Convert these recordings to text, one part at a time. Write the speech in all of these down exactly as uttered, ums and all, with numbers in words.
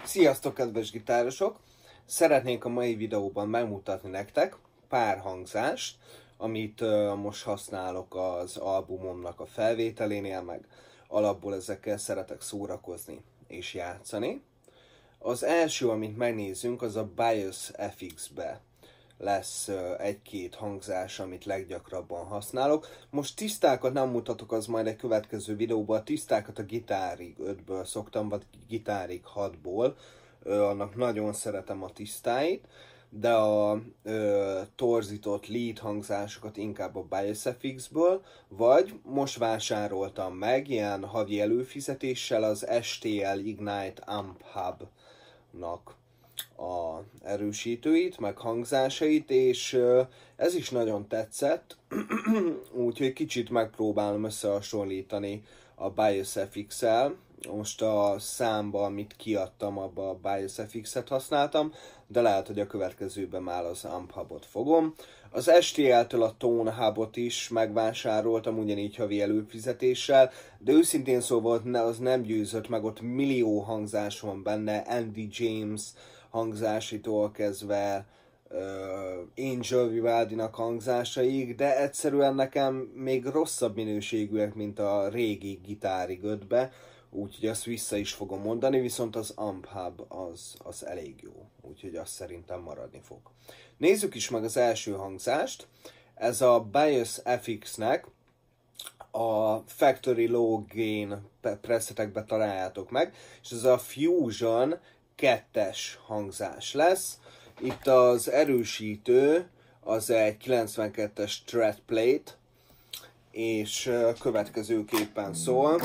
Sziasztok, kedves gitárosok! Szeretnék a mai videóban megmutatni nektek pár hangzást, amit uh, most használok az albumomnak a felvételénél, meg alapból ezekkel szeretek szórakozni és játszani. Az első, amit megnézzünk, az a BIOS ef iksz-be lesz uh, egy-két hangzás, amit leggyakrabban használok. Most tisztákat nem mutatok, az majd egy következő videóban. A tisztákat a Guitar-Rig ötből szoktam, vagy Guitar-Rig hatból. Uh, annak nagyon szeretem a tisztáit, de a uh, torzított lead hangzásokat inkább a BIOS ef iksz-ből, vagy most vásároltam meg ilyen havi előfizetéssel az es té el Ignite Amp Hub-nak a erősítőit, meg hangzásait, és uh, ez is nagyon tetszett, úgyhogy kicsit megpróbálom összehasonlítani a BIOS ef iksz-el. Most a számba, amit kiadtam, abba a BIOS ef iksz-et használtam, de lehet, hogy a következőben már az Amp Hubot fogom. Az es té el-től a Tone Hubot is megvásároltam, ugyanígy havi előfizetéssel, de őszintén szóval az nem győzött meg, ott millió hangzás van benne, Andy James hangzásitól kezdve uh, Angel Vivaldinak hangzásaig, de egyszerűen nekem még rosszabb minőségűek, mint a régi Guitar-Rig ötbe, úgyhogy azt vissza is fogom mondani, viszont az Amp Hub az, az elég jó, úgyhogy azt szerintem maradni fog. Nézzük is meg az első hangzást. Ez a BIOS ef iksz-nek a Factory Low Gain presetekbe találjátok meg, és ez a Fusion kettes hangzás lesz. Itt az erősítő az egy kilencvenkettes Thread Plate, és következőképpen szól.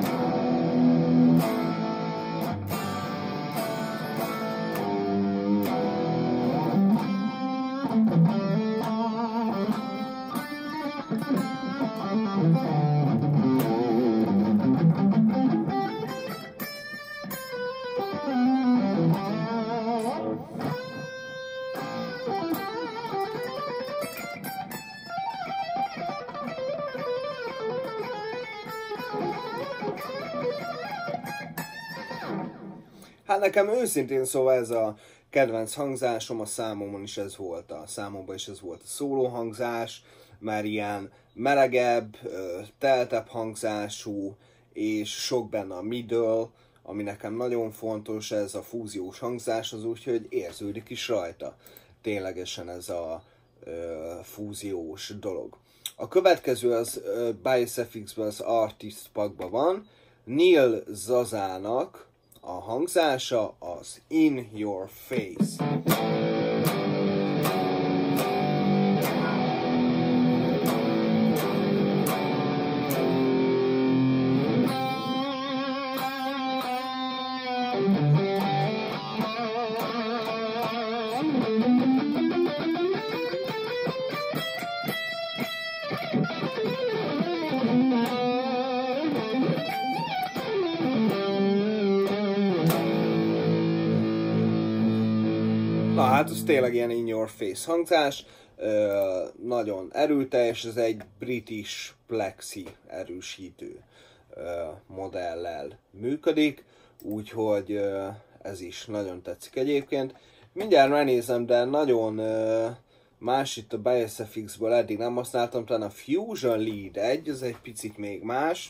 Hát nekem őszintén szóval ez a kedvenc hangzásom, a számomon is ez volt, a számomban is ez volt a szóló hangzás, már ilyen melegebb, teltebb hangzású, és sok benne a middle, ami nekem nagyon fontos, ez a fúziós hangzás, az úgyhogy érződik is rajta ténylegesen ez a ö, fúziós dolog. A következő az ö, BIOS ef iksz-ben az Artist Packban van, Neil Zazának a hangzása az In Your Face. Na hát, ez tényleg ilyen In Your Face hangzás, ö, nagyon erőteljes, ez egy British Plexi erősítő ö, modellel működik, úgyhogy ö, ez is nagyon tetszik egyébként. Mindjárt megnézem, de nagyon ö, más itt a BIOS ef iksz-ből eddig nem használtam, talán a Fusion Lead egy, ez egy picit még más.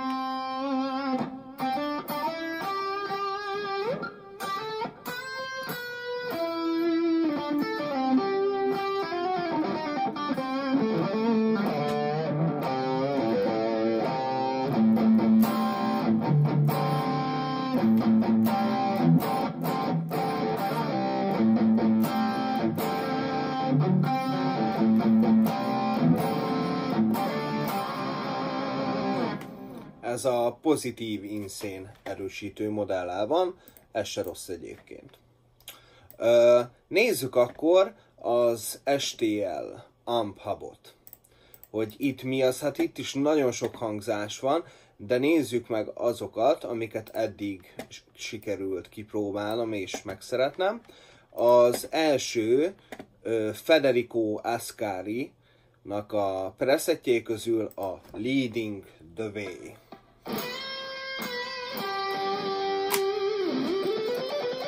Ez a Positive Insane erősítő modellel van, ez se rossz egyébként. Nézzük akkor az es té el Amp Hubot, hogy itt mi az, hát itt is nagyon sok hangzás van, de nézzük meg azokat, amiket eddig sikerült kipróbálnom és megszeretnem. Az első Federico Ascari-nak a preszettjei közül a Leading the Way.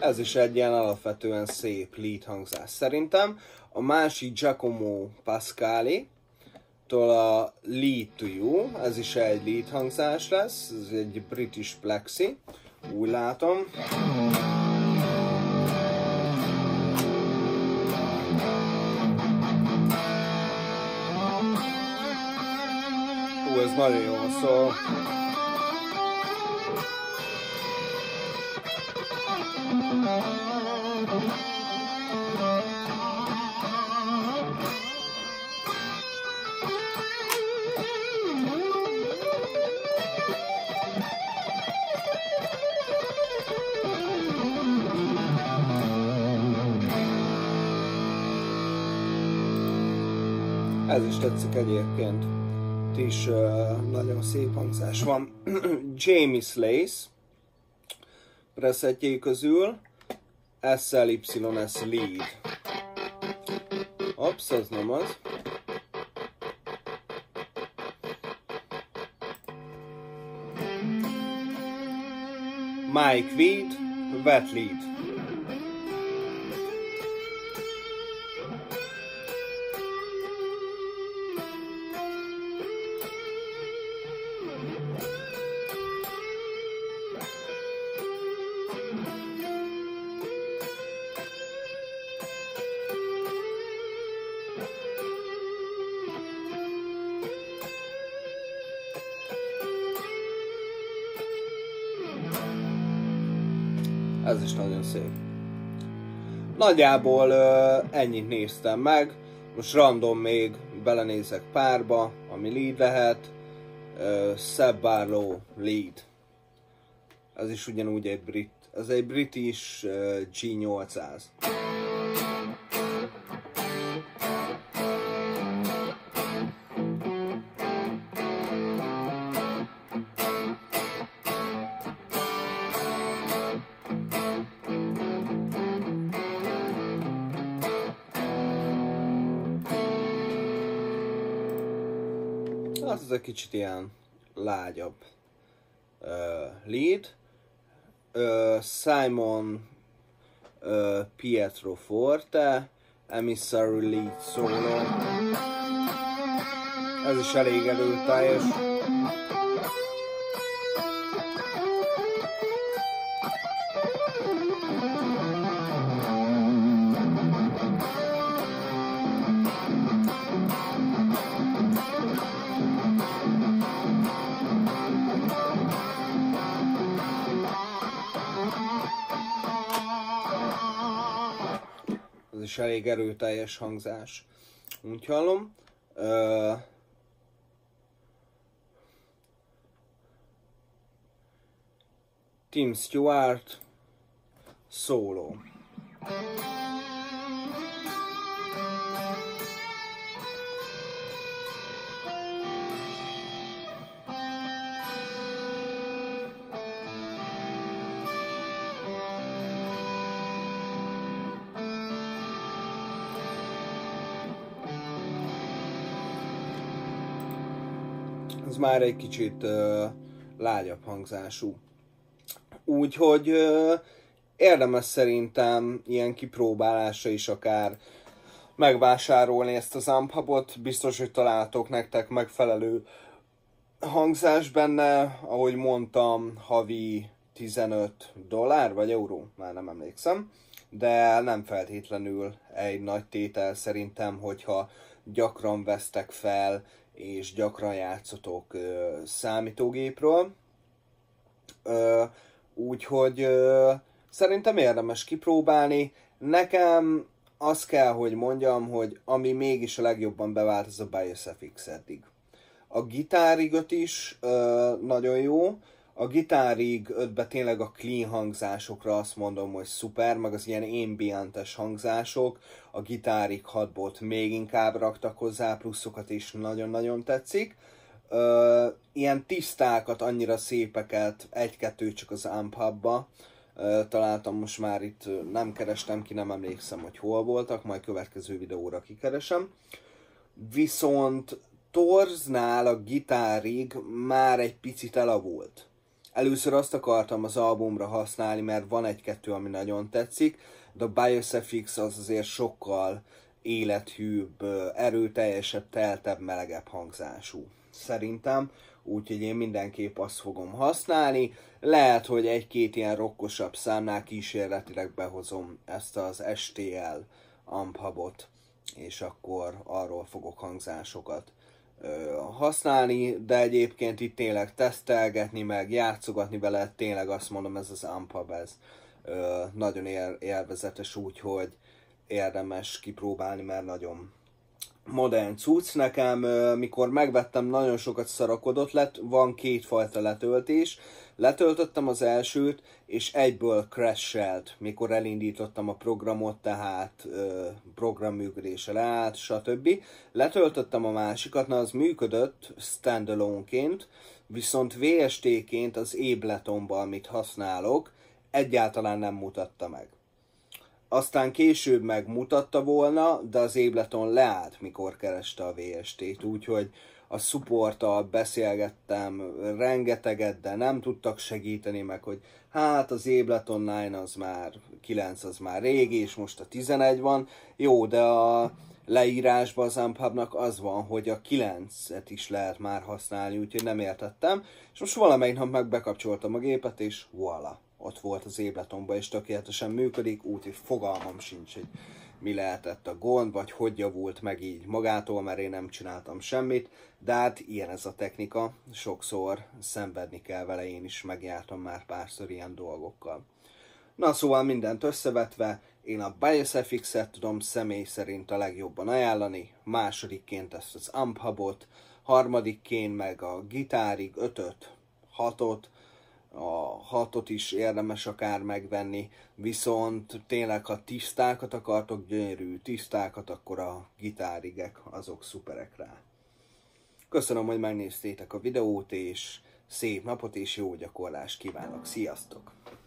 Ez is egy ilyen alapvetően szép lead hangzás szerintem. A másik Giacomo Pascali től a Lead to You, ez is egy lead hangzás lesz, ez egy British Plexi, úgy látom. Ú, ez nagyon jó szól. Ez is tetszik egyébként. Itt is uh, nagyon szép hangzás van. Jamie Slace presszetjei közül S L Y S Lead. Ops, ez nem az. Mike Weed, Wet Lead. Ez is nagyon szép. Nagyjából uh, ennyit néztem meg. Most random még belenézek párba, ami lead lehet. Uh, Seb Barlow lead. Ez is ugyanúgy egy brit. Ez egy British uh, G nyolcszáz. Az ez egy kicsit ilyen lágyabb uh, lead. Uh, Simon uh, Pietro Forte, Emissary lead solo. Ez is elég erőteljes. Ez is elég erőteljes hangzás. Úgy hallom. Uh, Tim Stewart solo. Ez már egy kicsit uh, lágyabb hangzású. Úgyhogy uh, érdemes szerintem ilyen kipróbálásra is akár megvásárolni ezt az Amp Hubot. Biztos, hogy találtok nektek megfelelő hangzás benne. Ahogy mondtam, havi tizenöt dollár vagy euró, már nem emlékszem. De nem feltétlenül egy nagy tétel szerintem, hogyha gyakran vesztek fel és gyakran játszotok ö, számítógépről. Ö, úgyhogy ö, szerintem érdemes kipróbálni. Nekem azt kell, hogy mondjam, hogy ami mégis a legjobban bevált, az a Bios F X eddig. A Guitar Rig öt is ö, nagyon jó. A Guitar Rig ötben tényleg a clean hangzásokra azt mondom, hogy szuper, meg az ilyen ambientes hangzások. A Guitar Rig hatból még inkább raktak hozzá pluszokat, és nagyon-nagyon tetszik. Ö, ilyen tisztákat, annyira szépeket, egy-kettő csak az Amp Hubba ö, találtam, most már itt nem kerestem ki, nem emlékszem, hogy hol voltak, majd következő videóra kikeresem. Viszont Torznál a Guitar Rig már egy picit elavult. Először azt akartam az albumra használni, mert van egy-kettő, ami nagyon tetszik, de a Bios ef iksz az azért sokkal élethűbb, erőteljesebb, teltebb, melegebb hangzású. Szerintem, úgyhogy én mindenképp azt fogom használni. Lehet, hogy egy-két ilyen rockosabb számnál kísérletileg behozom ezt az es té el amp hubot, és akkor arról fogok hangzásokat ö, használni, de egyébként itt tényleg tesztelgetni, meg játszogatni vele, tényleg azt mondom, ez az amp hub, ez ö, nagyon él, élvezetes, úgyhogy érdemes kipróbálni, mert nagyon modern cucc. Nekem, mikor megvettem, nagyon sokat szarakodott lett, van kétfajta letöltés. Letöltöttem az elsőt, és egyből crash-elt, mikor elindítottam a programot, tehát program működése leállt, stb. Letöltöttem a másikat, na az működött standalone-ként, viszont vé es té-ként az Abletonban, amit használok, egyáltalán nem mutatta meg. Aztán később megmutatta volna, de az Ableton leállt, mikor kereste a vé es té-t, úgyhogy a supporttal beszélgettem rengeteget, de nem tudtak segíteni meg, hogy hát az Ableton kilenc az már, kilenc az már régi, és most a tizenegy van. Jó, de a leírásban az amp hubnak az van, hogy a kilencet is lehet már használni, úgyhogy nem értettem. És most valamelyik nap meg bekapcsoltam a gépet, és voilà, ott volt az Abletonban, és tökéletesen működik, úgyhogy fogalmam sincs, hogy mi lehetett a gond, vagy hogy javult meg így magától, mert én nem csináltam semmit, de hát ilyen ez a technika, sokszor szenvedni kell vele, én is megjártam már párszor ilyen dolgokkal. Na szóval mindent összevetve, én a Bios ef iksz-et tudom személy szerint a legjobban ajánlani, másodikként ezt az amp hubot, harmadikként meg a gitárig ötöt, hatot, a hatot is érdemes akár megvenni, viszont tényleg, ha tisztákat akartok, gyönyörű tisztákat, akkor a gitárigek azok szuperek rá. Köszönöm, hogy megnéztétek a videót, és szép napot és jó gyakorlást kívánok. Sziasztok!